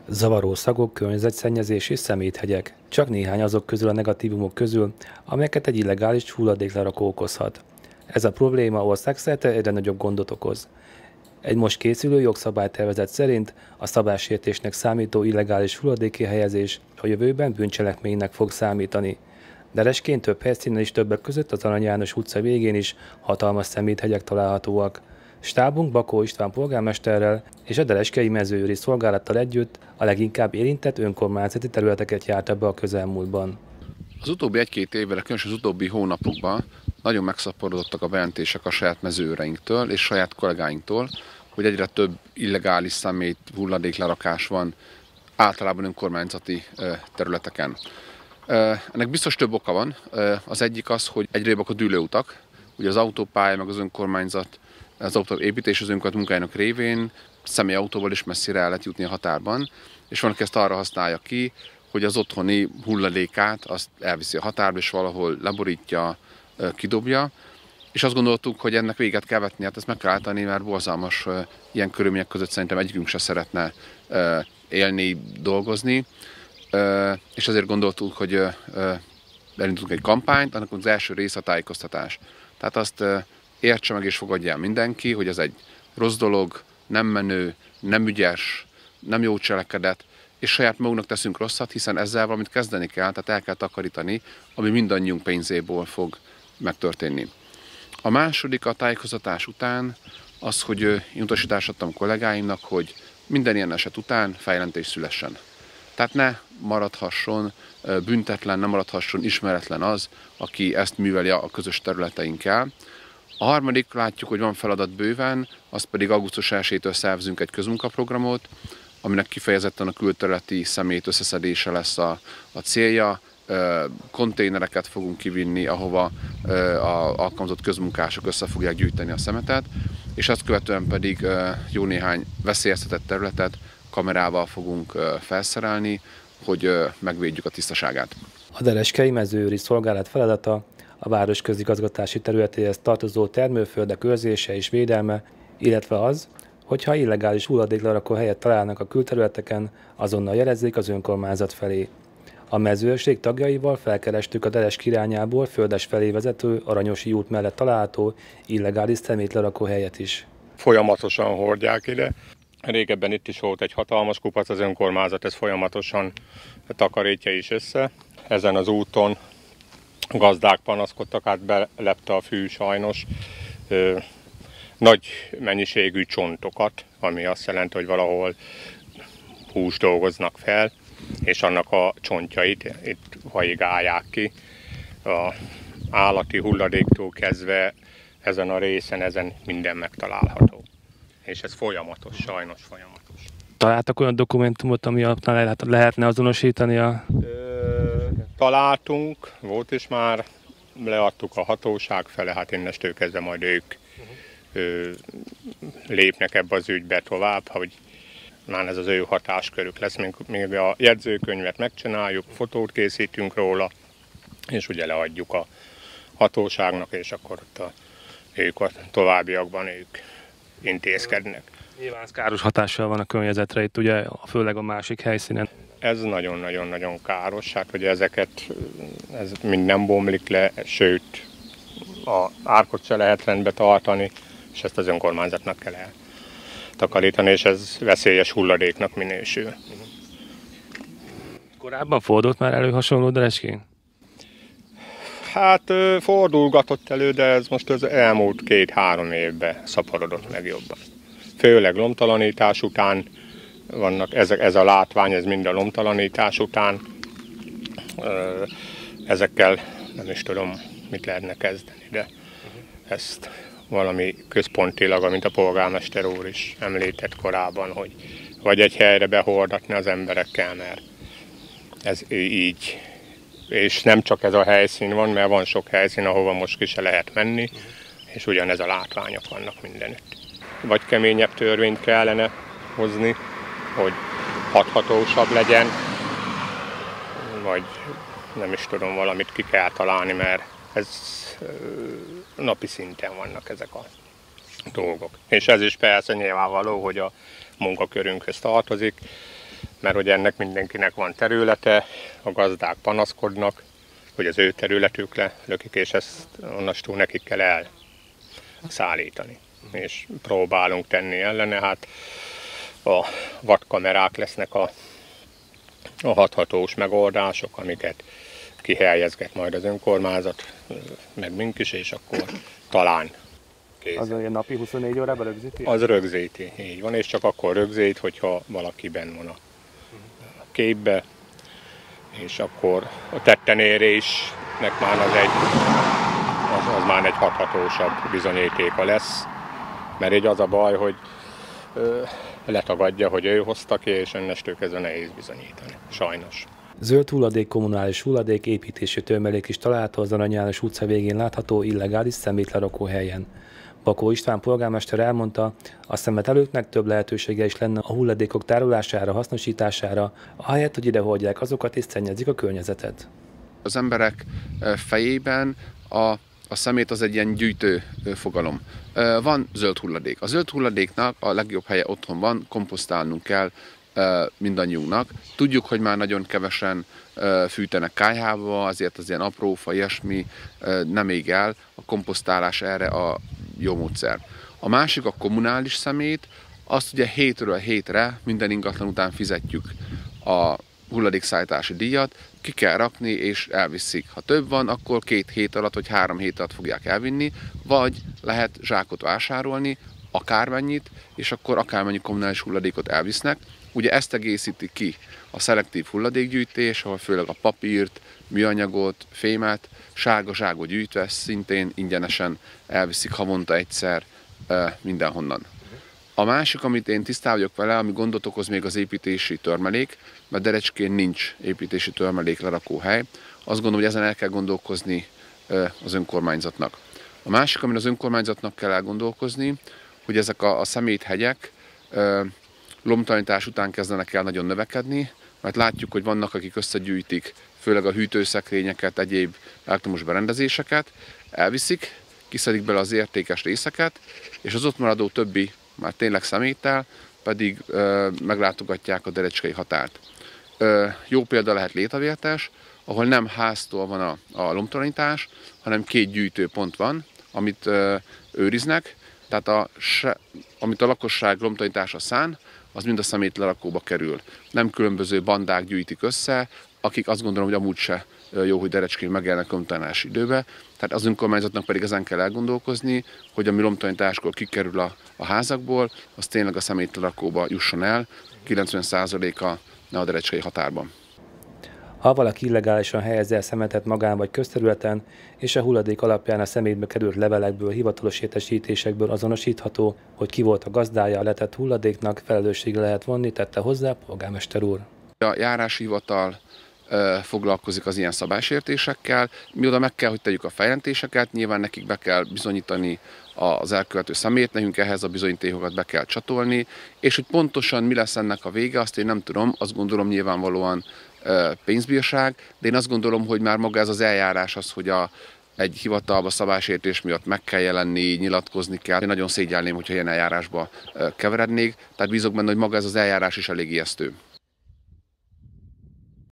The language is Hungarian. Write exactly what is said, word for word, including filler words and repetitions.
Zavaró szagok, környezetszennyezés és szeméthegyek. Csak néhány azok közül a negatívumok közül, amelyeket egy illegális hulladéklerakó okozhat. Ez a probléma országszerte egyre nagyobb gondot okoz. Egy most készülő jogszabálytervezet szerint a szabálysértésnek számító illegális hulladéki helyezés a jövőben bűncselekménynek fog számítani. Deresként több helyszínen is, többek között az Arany János utca végén is hatalmas szeméthegyek találhatóak. Stábunk Bakó István polgármesterrel és a Dereskei Mezőőri Szolgálattal együtt a leginkább érintett önkormányzati területeket járta be a közelmúltban. Az utóbbi egy-két évben, különösen az utóbbi hónapokban nagyon megszaporodottak a bejelentések a saját mezőreinktől és saját kollégáinktól, hogy egyre több illegális szemét hulladéklerakás van általában önkormányzati területeken. Ennek biztos több oka van. Az egyik az, hogy egyre jobbak a dűlőutak, ugye az autópálya, meg az önkormányzat, az autóépítés az önkormányzat munkájának révén személyautóval is messzire el lehet jutni a határban, és van, aki ezt arra használja ki, hogy az otthoni hulladékát azt elviszi a határba, és valahol leborítja, kidobja. És azt gondoltuk, hogy ennek véget kell vetni, hát ezt meg kell állítani, mert borzalmas ilyen körülmények között szerintem egyikünk se szeretne élni, dolgozni. És ezért gondoltuk, hogy elindultunk egy kampányt, annak az első rész a tájékoztatás. Tehát azt értse meg és fogadja el mindenki, hogy ez egy rossz dolog, nem menő, nem ügyes, nem jó cselekedet, és saját magunknak teszünk rosszat, hiszen ezzel valamit kezdeni kell, tehát el kell takarítani, ami mindannyiunk pénzéből fog megtörténni. A második a tájékoztatás után az, hogy én utasítást adtam kollégáimnak, hogy minden ilyen eset után feljelentés szülessen. Tehát ne maradhasson büntetlen, ne maradhasson ismeretlen az, aki ezt műveli a közös területeinkkel. A harmadik, látjuk, hogy van feladat bőven, az pedig augusztus elsejétől szervezünk egy közmunkaprogramot, aminek kifejezetten a külterületi szemét összeszedése lesz a, a célja. Konténereket fogunk kivinni, ahova az alkalmazott közmunkások össze fogják gyűjteni a szemetet, és ezt követően pedig jó néhány veszélyeztetett területet kamerával fogunk felszerelni, hogy megvédjük a tisztaságát. A Dereskei Mezőőri Szolgálat feladata a város közigazgatási területéhez tartozó termőföldek őrzése és védelme, illetve az, hogyha illegális hulladéklerakó helyet találnak a külterületeken, azonnal jelezzék az önkormányzat felé. A mezőőrség tagjaival felkerestük a Deresk irányából Földes felé vezető Aranyosi út mellett található illegális szemétlerakó helyet is. Folyamatosan hordják ide. Régebben itt is volt egy hatalmas kupac, az önkormányzat ezt folyamatosan takarítja is össze. Ezen az úton gazdák panaszkodtak, át belepte a fű sajnos ö, nagy mennyiségű csontokat, ami azt jelenti, hogy valahol húst dolgoznak fel, és annak a csontjait itt hajigálják ki. A állati hulladéktól kezdve ezen a részen, ezen minden megtalálható. És ez folyamatos, sajnos folyamatos. Találtak olyan dokumentumot, ami alapján lehetne azonosítani a... Ö, találtunk, volt is már, leadtuk a hatóság fele, hát innestől kezdve majd ők ö, lépnek ebbe az ügybe tovább, hogy már ez az ő hatáskörük lesz, még a jegyzőkönyvet megcsináljuk, fotót készítünk róla, és ugye leadjuk a hatóságnak, és akkor ott a, ők a továbbiakban ők intézkednek. Nyilván ez káros hatással van a környezetre, itt ugye főleg a másik helyszínen. Ez nagyon-nagyon-nagyon káros, hát hogy ezeket ez mind nem bomlik le, sőt a árkot se lehet rendbe tartani, és ezt az önkormányzatnak kell eltakarítani, és ez veszélyes hulladéknak minősül. Korábban fordult már elő hasonló Dereskén? Hát fordulgatott elő, de ez most az elmúlt két-három évben szaporodott meg jobban. Főleg lomtalanítás után vannak, ez, ez a látvány, ez mind a lomtalanítás után. Ezekkel nem is tudom, mit lehetne kezdeni, de ezt valami központilag, amint a polgármester úr is említett korábban, hogy vagy egy helyre behordatni az emberekkel, mert ez így. És nem csak ez a helyszín van, mert van sok helyszín, ahova most ki se lehet menni, és ugyanez a látványok vannak mindenütt. Vagy keményebb törvényt kellene hozni, hogy hathatósabb legyen, vagy nem is tudom, valamit ki kell találni, mert ez napi szinten vannak ezek a dolgok. És ez is persze nyilvánvaló, hogy a munkakörünkhöz tartozik. mert hogy ennek mindenkinek van területe, a gazdák panaszkodnak, hogy az ő területükre lökik, és ezt onnastól nekik kell elszállítani. És próbálunk tenni ellene, hát a vadkamerák lesznek a, a hathatós megoldások, amiket kihelyezget majd az önkormányzat, meg mink is, és akkor talán kész. Az olyan napi huszonnégy órában rögzíti? Az rögzíti, így van, és csak akkor rögzít, hogyha valaki benn van a képbe, és akkor a tettenérésnek már az egy, az, az már egy hathatósabb bizonyítéka lesz, mert így az a baj, hogy ö, letagadja, hogy ő hozta ki, és ennestől kezdve nehéz bizonyítani, sajnos. Zöld hulladék, kommunális hulladék, építési törmelék is található az Arany János utca végén látható illegális szemétlerakó helyen. Bakó István polgármester elmondta, a szemetelőknek több lehetősége is lenne a hulladékok tárolására, hasznosítására, ahelyett, hogy idehordják azokat és szennyezik a környezetet. Az emberek fejében a, a szemét az egy ilyen gyűjtő fogalom. Van zöld hulladék. A zöld hulladéknak a legjobb helye otthon van, komposztálnunk kell mindannyiunknak. Tudjuk, hogy már nagyon kevesen fűtenek kályhába, azért az ilyen aprófa, ilyesmi nem ég el, a komposztálás erre a jó módszer. A másik a kommunális szemét, azt ugye hétről hétre minden ingatlan után fizetjük a hulladékszállítási díjat, ki kell rakni és elviszik. Ha több van, akkor két hét alatt vagy három hét alatt fogják elvinni, vagy lehet zsákot vásárolni, akármennyit, és akkor akármennyi kommunális hulladékot elvisznek. Ugye ezt egészíti ki a szelektív hulladékgyűjtés, ahol főleg a papírt, műanyagot, fémet, sárga zsákot gyűjtve szintén ingyenesen elviszik havonta egyszer mindenhonnan. A másik, amit én tisztában vagyok vele, ami gondot okoz még az építési törmelék, mert Derecskén nincs építési törmelék lerakóhely. Azt gondolom, hogy ezen el kell gondolkozni az önkormányzatnak. A másik, amin az önkormányzatnak kell elgondolkozni, hogy ezek a, a szeméthegyek lombtalanítás után kezdenek el nagyon növekedni, mert látjuk, hogy vannak, akik összegyűjtik, főleg a hűtőszekrényeket, egyéb elektromos berendezéseket, elviszik, kiszedik bele az értékes részeket, és az ott maradó többi, már tényleg szeméttel, pedig ö, meglátogatják a derecskei határt. Ö, jó példa lehet Létavértes, ahol nem háztól van a, a lombtalanítás, hanem két gyűjtőpont van, amit ö, őriznek, tehát a, se, amit a lakosság lombtalanítása szán, az mind a szemétlerakóba kerül. Nem különböző bandák gyűjtik össze, akik azt gondolom, hogy amúgy se jó, hogy Derecskén megjelennek lombtalanítási időbe. Tehát az önkormányzatnak pedig ezen kell elgondolkozni, hogy ami lombtalanításkor kikerül a, a házakból, az tényleg a szemétlerakóba jusson el, kilencven százaléka a derecskei határban. Ha valaki illegálisan helyezi el szemetet magán vagy közterületen, és a hulladék alapján a szemétbe került levelekből, hivatalos értesítésekből azonosítható, hogy ki volt a gazdája a letett hulladéknak, felelősségre lehet vonni, tette hozzá a polgármester úr. A járási hivatal foglalkozik az ilyen szabálysértésekkel, mi oda meg kell, hogy tegyük a feljelentéseket, nyilván nekik be kell bizonyítani az elkövető személyt, nekünk ehhez a bizonyítékokat be kell csatolni, és hogy pontosan mi lesz ennek a vége, azt én nem tudom, azt gondolom nyilvánvalóan pénzbírság, de én azt gondolom, hogy már maga ez az eljárás az, hogy a, egy hivatalba szabálysértés miatt meg kell jelenni, nyilatkozni kell. Én nagyon szégyellném, hogyha ilyen eljárásba keverednék, tehát bízok benne, hogy maga ez az eljárás is elég ijesztő.